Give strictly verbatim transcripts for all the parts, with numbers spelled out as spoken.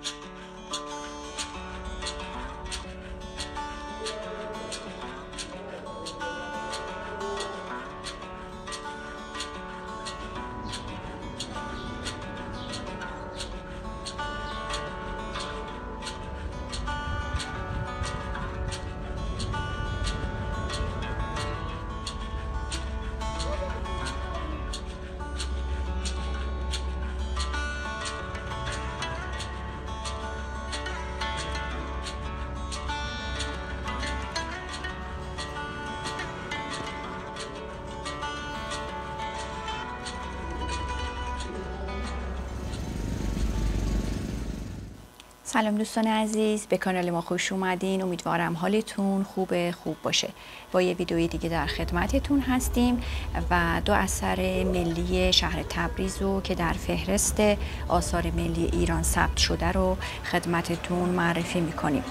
سلام دوستان عزیز، به کانال ما خوش اومدین. امیدوارم حالتون خوب خوب باشه. با یه ویدئوی دیگه در خدمتتون هستیم و دو اثر ملی شهر تبریز رو که در فهرست آثار ملی ایران ثبت شده رو خدمتتون معرفی میکنیم.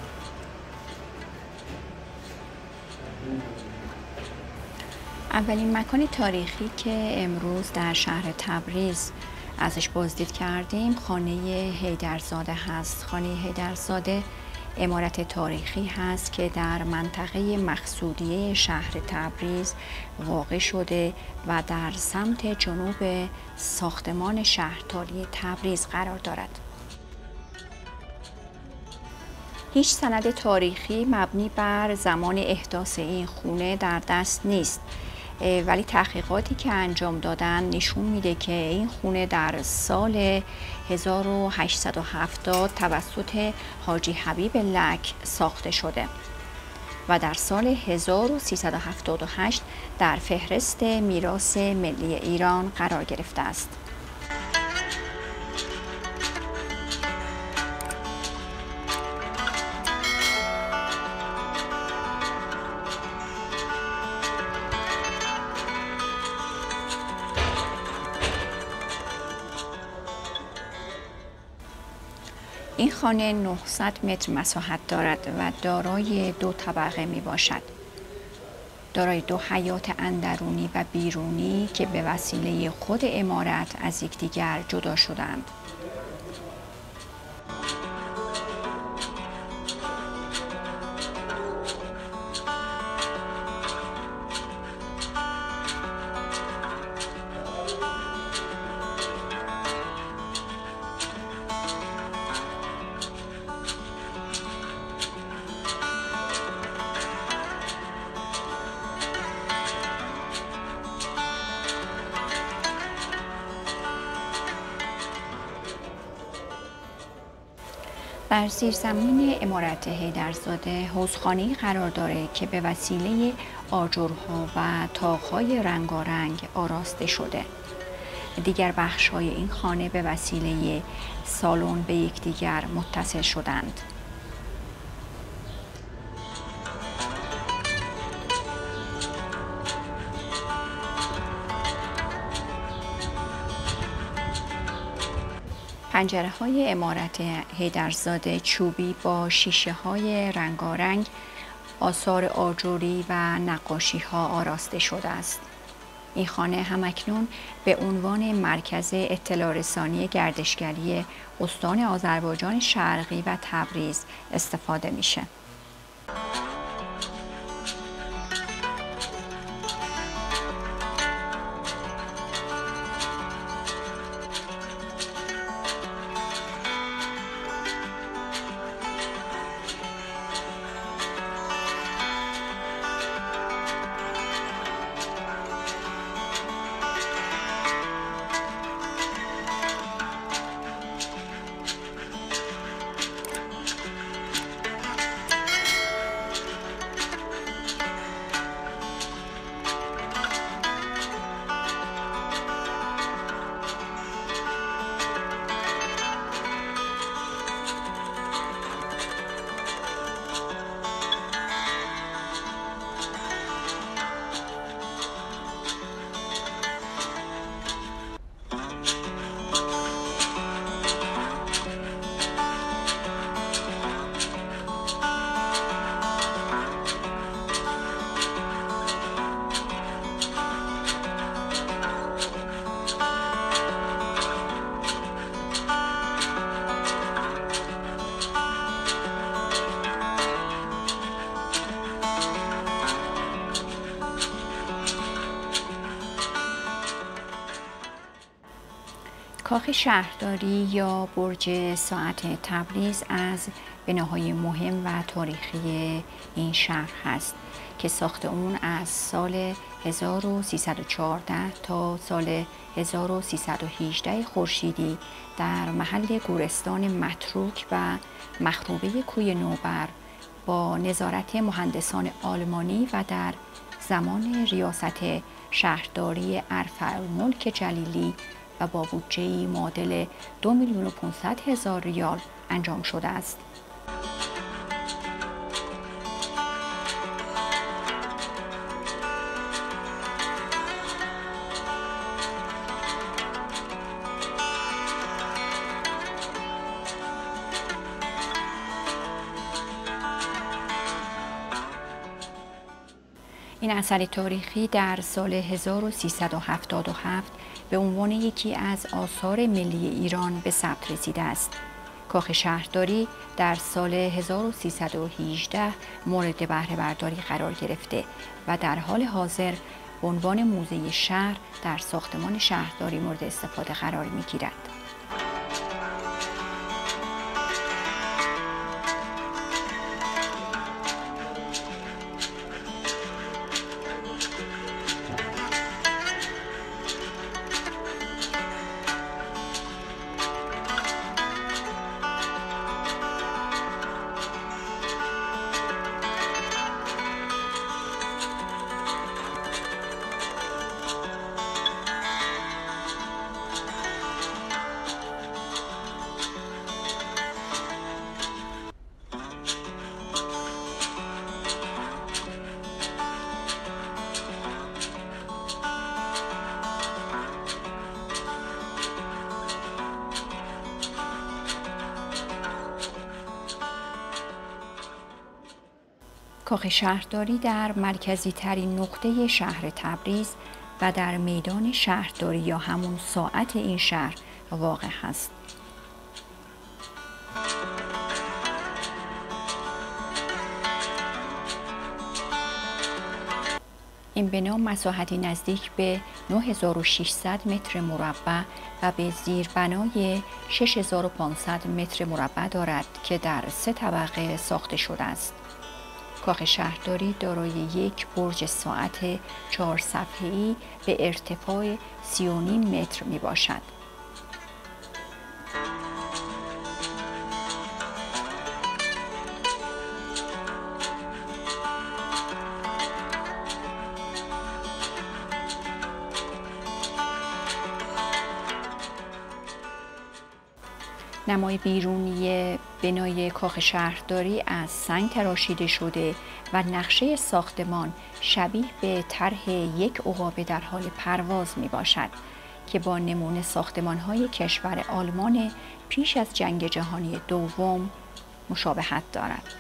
اولین مکان تاریخی که امروز در شهر تبریز ازش بازدید کردیم خانه حیدرزاده هست. خانه حیدرزاده عمارت تاریخی هست که در منطقه مقصودیه شهر تبریز واقع شده و در سمت جنوب ساختمان شهرداری تبریز قرار دارد. هیچ سند تاریخی مبنی بر زمان احداث این خونه در دست نیست، ولی تحقیقاتی که انجام دادن نشون میده که این خونه در سال هزار و هشتصد و هفتاد توسط حاجی حبیب لک ساخته شده و در سال هزار و سیصد و هفتاد و هشت در فهرست میراث ملی ایران قرار گرفته است. این خانه نهصد متر مساحت دارد و دارای دو طبقه می باشد. دارای دو حیاط اندرونی و بیرونی که به وسیله خود عمارت از یکدیگر جدا شدند. در زیرزمین عمارت حیدرزاده حوضخانه‌ای قرار داره که به وسیله آجرها و طاق‌های رنگارنگ آراسته شده. دیگر بخش‌های این خانه به وسیله سالن به یکدیگر متصل شدند. پنجره های عمارت حیدرزاده چوبی با شیشه های رنگارنگ، آثار آجوری و نقاشی ها آراسته شده است. این خانه همکنون به عنوان مرکز اطلاع رسانی گردشگری استان آذربایجان شرقی و تبریز استفاده میشه. کاخ شهرداری یا برج ساعت تبریز از بناهای مهم و تاریخی این شهر هست که ساخت اون از سال هزار و سیصد و چهارده تا سال هزار و سیصد و هجده خورشیدی در محل گورستان متروک و مخروبه کوی نوبر با نظارت مهندسان آلمانی و در زمان ریاست شهرداری ارفعالملک جلیلی و با بودجه‌ای معادل دو میلیون و پانصد هزار ریال انجام شده است. این اثر تاریخی در سال هزار و سیصد و هفتاد و هفت به عنوان یکی از آثار ملی ایران به ثبت رسیده است. کاخ شهرداری در سال هزار و سیصد و هجده مورد بهره برداری قرار گرفته و در حال حاضر به عنوان موزه شهر در ساختمان شهرداری مورد استفاده قرار می‌گیرد. کاخ شهرداری در مرکزی ترین نقطه شهر تبریز و در میدان شهرداری یا همون ساعت این شهر واقع است. این بنا مساحتی نزدیک به نه هزار و ششصد متر مربع و به زیربنای شش هزار و پانصد متر مربع دارد که در سه طبقه ساخته شده است. کاخ شهرداری دارای یک برج ساعت چهار صفحه‌ای به ارتفاع سی و نیم متر می باشد. نمای بیرونی بنای کاخ شهرداری از سنگ تراشیده شده و نقشه ساختمان شبیه به طرح یک عقابه در حال پرواز می باشد که با نمونه ساختمان‌های کشور آلمان پیش از جنگ جهانی دوم مشابهت دارد.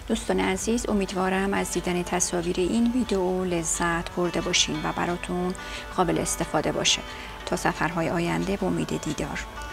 دوستان عزیز، امیدوارم از دیدن تصاویر این ویدیو لذت برده باشین و براتون قابل استفاده باشه. تا سفرهای آینده، با امید دیدار.